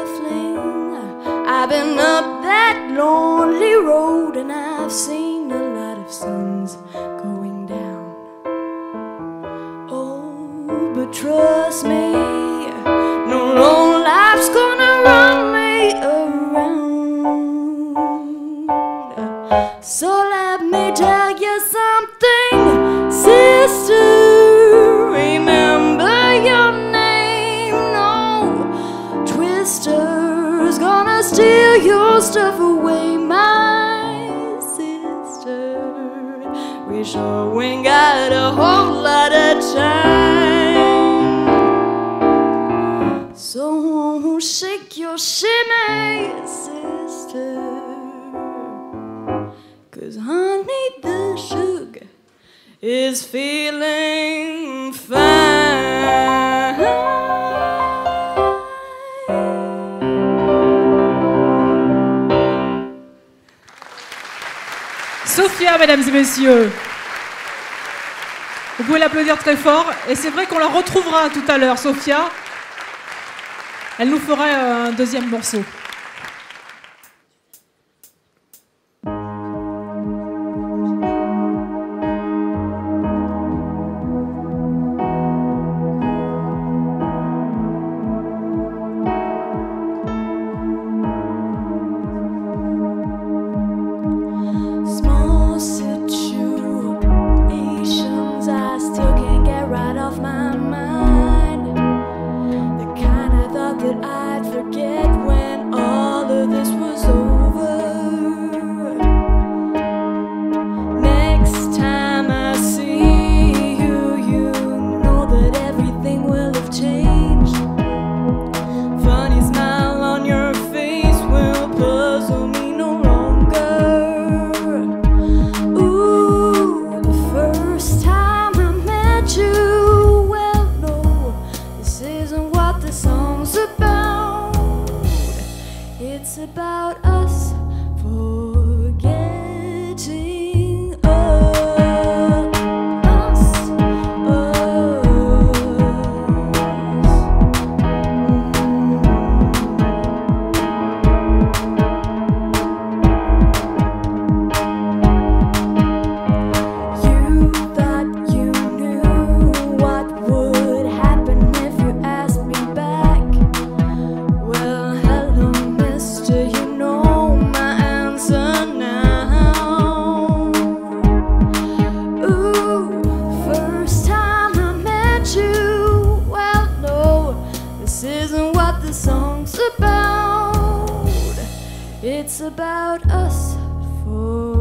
fling. I've been up that lonely road and I've seen a lot of suns going down. Oh, but trust me, no long life's gonna run me around. So let me tell you something, sister. Remember your name. No twister's gonna steal your stuff away, my sister. We sure ain't got a whole lot of time. So shake your shimmy, sister, 'cause honey, the sugar is feeling fine. Sophia, mesdames et messieurs. Vous pouvez l'applaudir très fort. Et c'est vrai qu'on la retrouvera tout à l'heure, Sophia. Elle nous fera un deuxième morceau. It's about us forgetting us. You thought you knew what would happen if you asked me back. Well, hello, mister, you know my answer now. Ooh, first time I met you, well, no, this isn't what the song's about. It's about us for